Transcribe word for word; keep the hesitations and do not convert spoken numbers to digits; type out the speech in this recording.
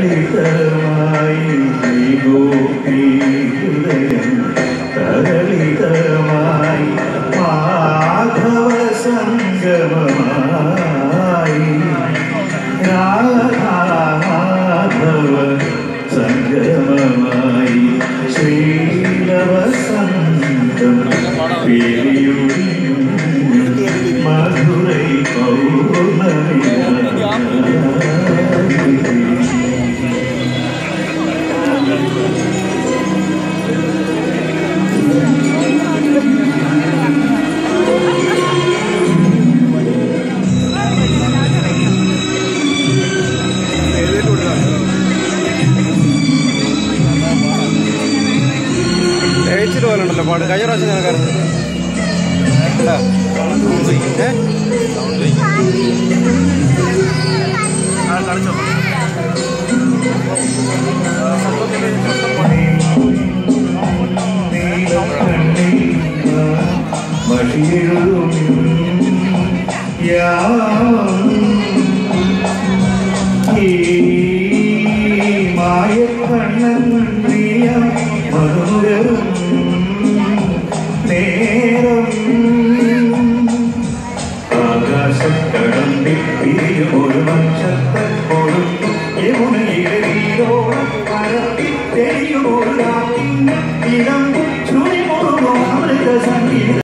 തരളിതമായി ഗോപി ഹൃദയം തരളിതമായി മാധവ സംഗമമായി രാധാമാധവ സംഗമമായി ശ്രീലവസന്തം പേരിയുടി മധുരൈ പൗർണമി കഴിച്ചിട്ട് പോലുണ്ടല്ലോ പാട് കഴിഞ്ഞ പ്രാവശ്യം നിനക്കാറുണ്ട് മായക്കണ്ണൻ പ്രിയ മധുരം നേരം ആകാശക്കടമ്പിൽ പിരിയും ഒരു മഞ്ചത്തൽ കൊടുത്തു യമുനയിലെ നീരോളം പരത്തി തെളിയും ഒരു ഇടം ചുഴി മുറുകും അമൃത സംഗീതം.